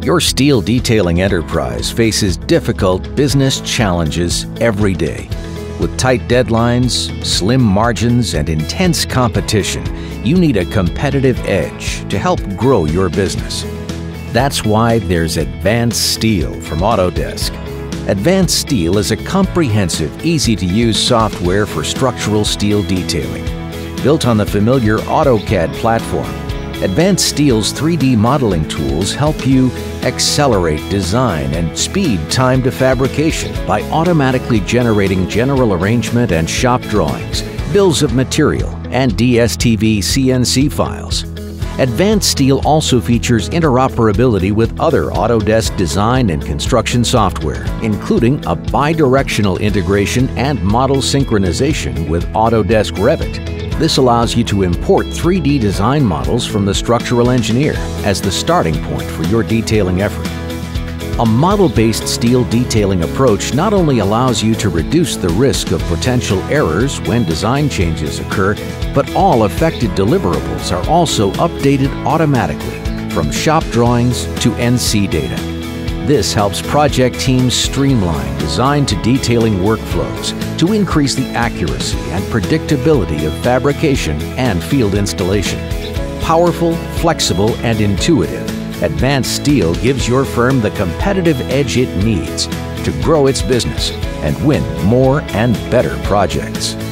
Your steel detailing enterprise faces difficult business challenges every day. With tight deadlines, slim margins, and intense competition, you need a competitive edge to help grow your business. That's why there's Advanced Steel from Autodesk. Advanced Steel is a comprehensive, easy-to-use software for structural steel detailing. Built on the familiar AutoCAD platform, Advanced Steel's 3D modeling tools help you accelerate design and speed time to fabrication by automatically generating general arrangement and shop drawings, bills of material, and DSTV CNC files. Advanced Steel also features interoperability with other Autodesk design and construction software, including a bi-directional integration and model synchronization with Autodesk Revit. This allows you to import 3D design models from the structural engineer as the starting point for your detailing effort. A model-based steel detailing approach not only allows you to reduce the risk of potential errors when design changes occur, but all affected deliverables are also updated automatically, from shop drawings to NC data. This helps project teams streamline design to detailing workflows to increase the accuracy and predictability of fabrication and field installation. Powerful, flexible, and intuitive, Advanced Steel gives your firm the competitive edge it needs to grow its business and win more and better projects.